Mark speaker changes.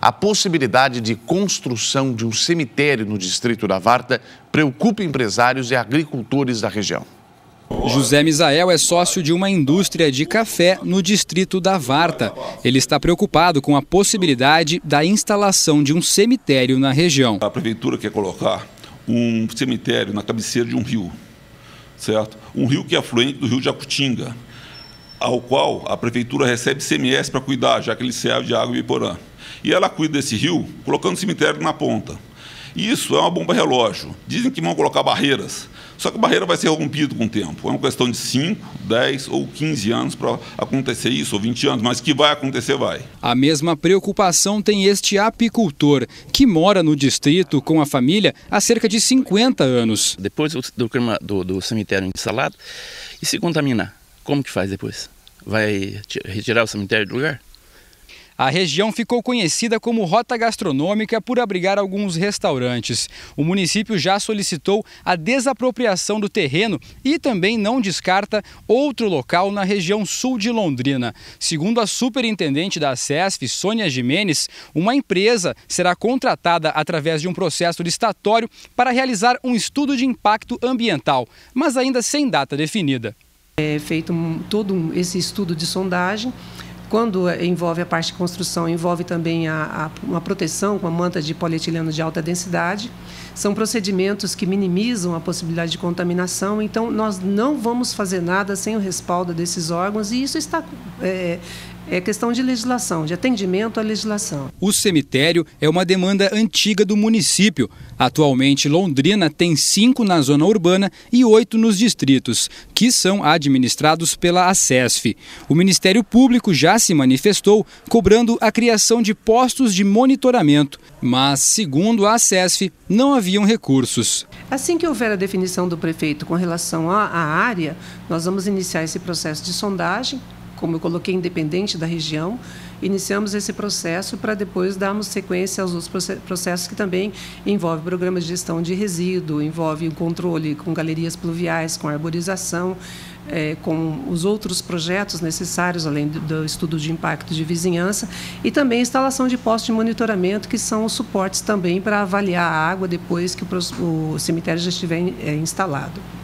Speaker 1: A possibilidade de construção de um cemitério no distrito da Varta preocupa empresários e agricultores da região.
Speaker 2: José Misael é sócio de uma indústria de café no distrito da Varta. Ele está preocupado com a possibilidade da instalação de um cemitério na região.
Speaker 3: A prefeitura quer colocar um cemitério na cabeceira de um rio, certo? Um rio que é afluente do rio Jacutinga, ao qual a prefeitura recebe CMS para cuidar, já que ele serve de água Ibiporã. E ela cuida desse rio colocando cemitério na ponta. Isso é uma bomba relógio. Dizem que vão colocar barreiras, só que a barreira vai ser rompida com o tempo. É uma questão de 5, 10 ou 15 anos para acontecer isso, ou 20 anos, mas que vai acontecer, vai.
Speaker 2: A mesma preocupação tem este apicultor, que mora no distrito com a família há cerca de 50 anos.
Speaker 4: Depois do cemitério instalado, e se contaminar, como que faz depois? Vai retirar o cemitério do lugar?
Speaker 2: A região ficou conhecida como rota gastronômica por abrigar alguns restaurantes. O município já solicitou a desapropriação do terreno e também não descarta outro local na região sul de Londrina. Segundo a superintendente da ACESF, Sônia Jimenez, uma empresa será contratada através de um processo licitatório para realizar um estudo de impacto ambiental, mas ainda sem data definida.
Speaker 5: É feito todo esse estudo de sondagem. Quando envolve a parte de construção, envolve também uma proteção com a manta de polietileno de alta densidade. São procedimentos que minimizam a possibilidade de contaminação, então nós não vamos fazer nada sem o respaldo desses órgãos e isso está... É questão de legislação, de atendimento à legislação.
Speaker 2: O cemitério é uma demanda antiga do município. Atualmente, Londrina tem 5 na zona urbana e 8 nos distritos, que são administrados pela ACESF. O Ministério Público já se manifestou cobrando a criação de postos de monitoramento, mas, segundo a ACESF, não haviam recursos.
Speaker 5: Assim que houver a definição do prefeito com relação à área, nós vamos iniciar esse processo de sondagem. Como eu coloquei, independente da região, iniciamos esse processo para depois darmos sequência aos outros processos que também envolvem programas de gestão de resíduo, envolve o controle com galerias pluviais, com arborização, com os outros projetos necessários, além do estudo de impacto de vizinhança, e também a instalação de postos de monitoramento, que são os suportes também para avaliar a água depois que o cemitério já estiver instalado.